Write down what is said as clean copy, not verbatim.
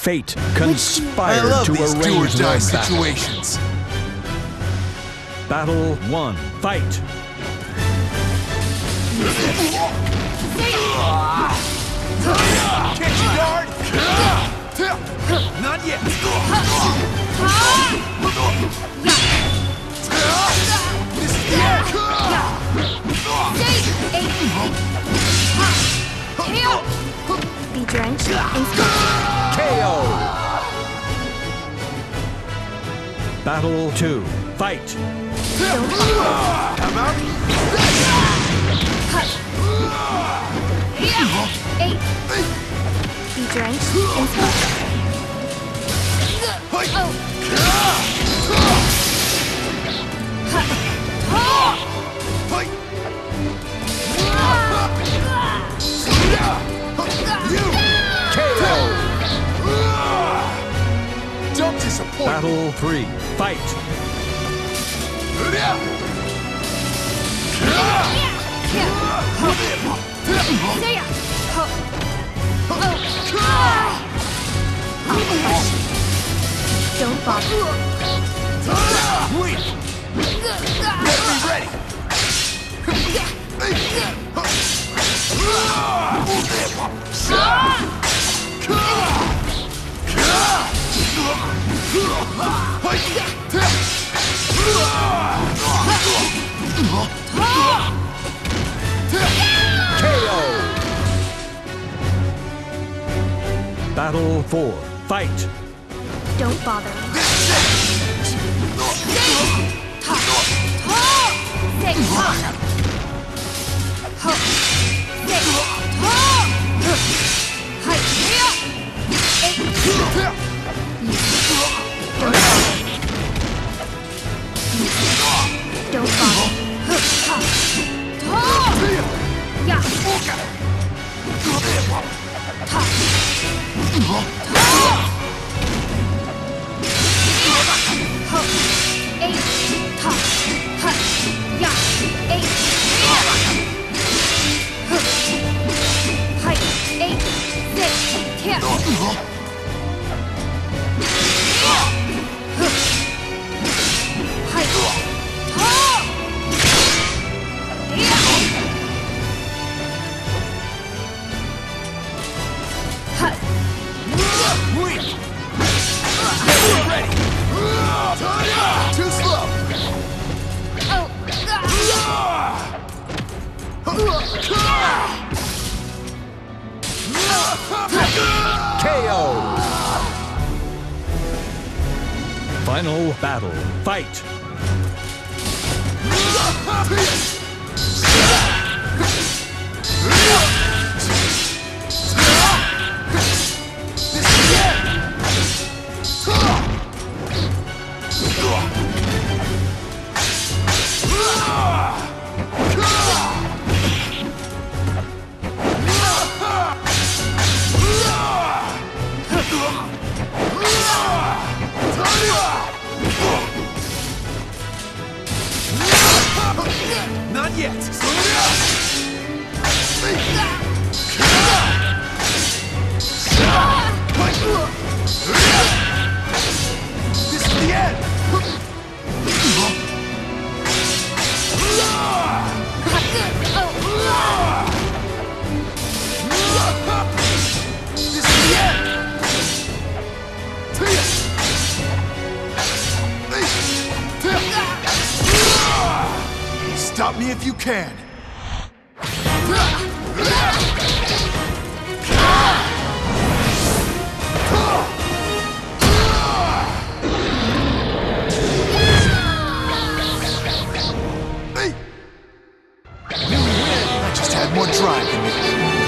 Fate I conspired love to these arrange do-or-die their situations. battle. Battle 1. Fight! Can't you guard? Not yet. This is the end. Be drenched in smoke. KO! Battle 2. Fight! Don't fall. How about? Be drenched in smoke. KO! Don't disappoint. Battle 3. Fight! Don't bother. Wait. Get me ready. KO! Battle 4. Fight! Don't bother. Don't bother. Too slow. KO! Final battle. Fight! Not yet. This is the end. This is the end. Stop me if you can. I just had more drive than me.